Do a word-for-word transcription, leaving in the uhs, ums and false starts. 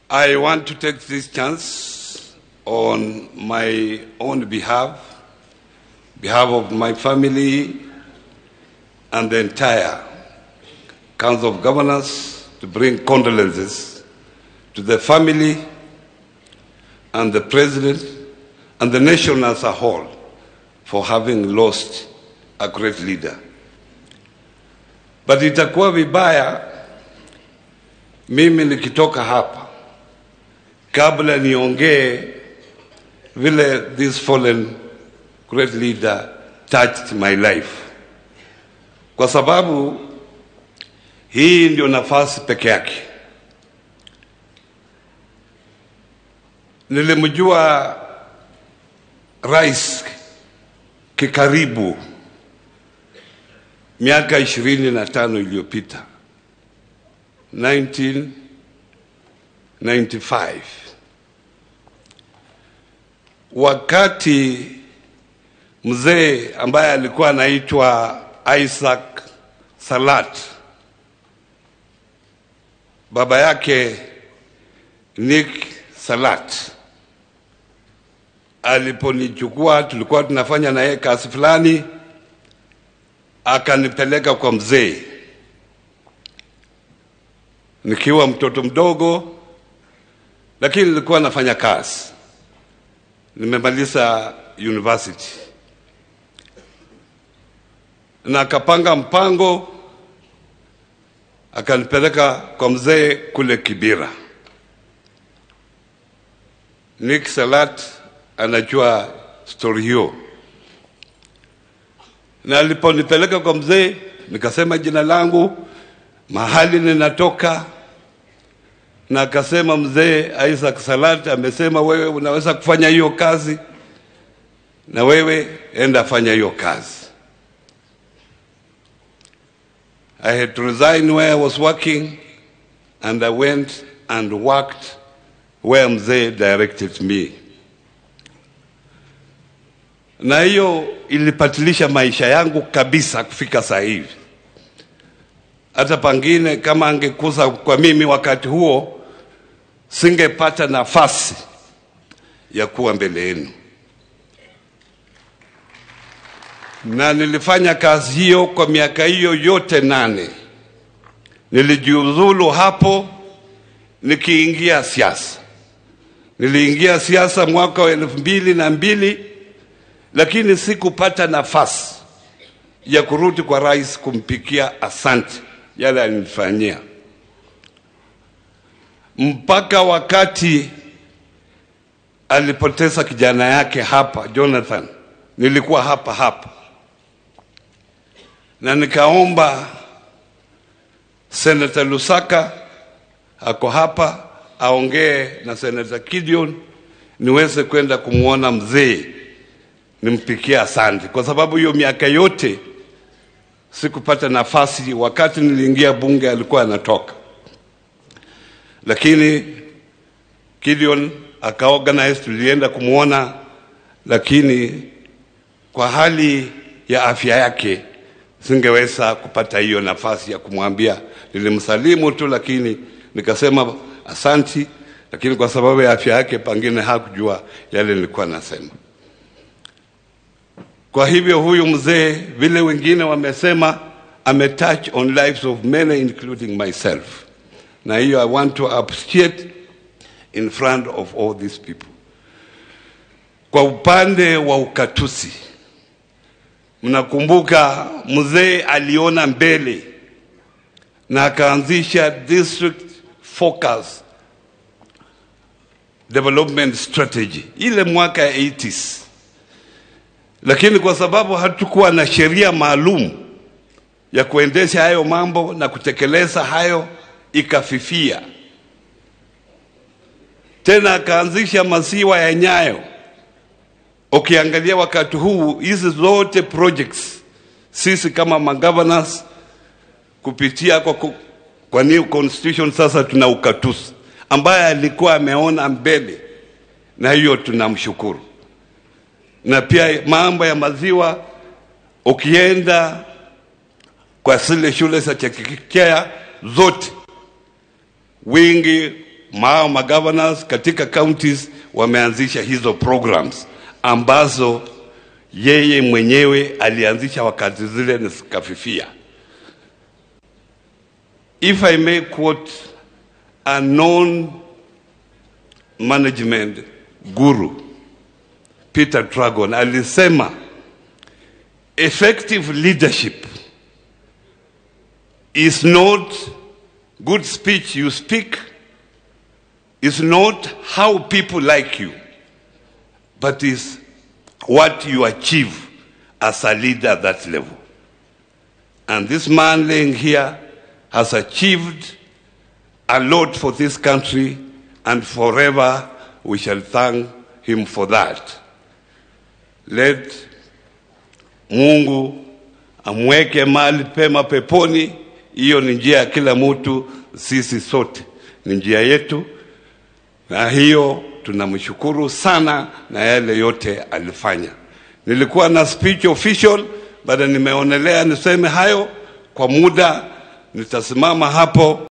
I want to take this chance on my own behalf, behalf of my family and the entire Council of Governors, to bring condolences to the family and the President and the nation as a whole for having lost a great leader. But itakuwa vibaya mimi nikitoka hapa kabla niongee vile this fallen great leader touched my life, kwa sababu hii ndio nafasi peke yake. Nilimjua rais kikaribu miaka ishirini na tano iliyopita, nineteen ninety-five, wakati mzee ambaye alikuwa anaitwa Isaac Salat, baba yake Nick Salat, aliponichukua, tulikuwa tunafanya na yeye kazi fulani, akanipeleka kwa mzee nikiwa mtoto mdogo, lakini nilikuwa nafanya kazi. Nimemaliza university. Na akapanga mpango, akanipeleka kwa mzee kule Kibera. Nick Salat anajua story hiyo. Na aliponipeleka kwa mzee, nikasema jina langu, mahali ninatoka, na akasema mzee Isaac Salat amesema wewe unaweza kufanya hiyo kazi, na wewe enda fanya hiyo kazi. I had to resign where I was working, and I went and worked where mzee directed me. Na hiyo ilipatilisha maisha yangu kabisa kufika saa hivi. Hata pangine kama angekuza kwa mimi wakati huo, singepata nafasi ya kuwa mbele yenu. Na nilifanya kazi hiyo kwa miaka hiyo yote nane. Nilijiuzulu hapo nikiingia siasa. Niliingia siasa mwaka wa elfu mbili na mbili, lakini sikupata nafasi ya kurudi kwa rais kumpikia asante yale alinifanyia. Mpaka wakati alipoteza kijana yake hapa, Jonathan, nilikuwa hapa hapa. Na nikaomba Senator Lusaka ako hapa aongee na Senator Gideon niweze kwenda kumuona mzee nimpikia asante, kwa sababu hiyo miaka yote sikupata nafasi. Wakati niliingia bunge alikuwa anatoka, lakini Gideon akaorganize, tulienda kumuona, lakini kwa hali ya afya yake singeweza kupata hiyo nafasi ya kumwambia. Nilimsalimu tu, lakini nikasema asanti, lakini kwa sababu ya afya yake pangine hakujua yale nilikuwa nasema. Kwa hivyo huyu mzee, vile wengine wamesema, ame touch on lives of many including myself. Na hiyo I want to appreciate in front of all these people. Kwa upande wa ukatusi, mnakumbuka mzee aliona mbele na akaanzisha district focus development strategy ile mwaka ya eighties. Lakini kwa sababu hatukuwa na sheria maalum ya kuendesha hayo mambo na kutekeleza hayo, ikafifia. Tena akaanzisha masiwa ya Nyayo. Ukiangalia wakati huu, hizi zote projects sisi kama magovernors kupitia kwa, kwa new constitution sasa tuna ukatusi ambaye alikuwa ameona mbele, na hiyo tunamshukuru. Na pia mambo ya maziwa, ukienda kwa zile shule za chekechea zote, wingi mao magovernors katika counties wameanzisha hizo programs ambazo yeye mwenyewe alianzisha wakati zile nisikafifia. If I may quote a known management guru, Peter Dragon, alisema effective leadership is not good speech you speak, is not how people like you, but is what you achieve as a leader at that level. And this man laying here has achieved a lot for this country, and forever we shall thank him for that. Let Mungu amweke mahali pema peponi. Hiyo ni njia ya kila mtu, sisi sote ni njia yetu, na hiyo tunamshukuru sana na yale yote alifanya. Nilikuwa na speech official, baada nimeonelea niseme hayo kwa muda, nitasimama hapo.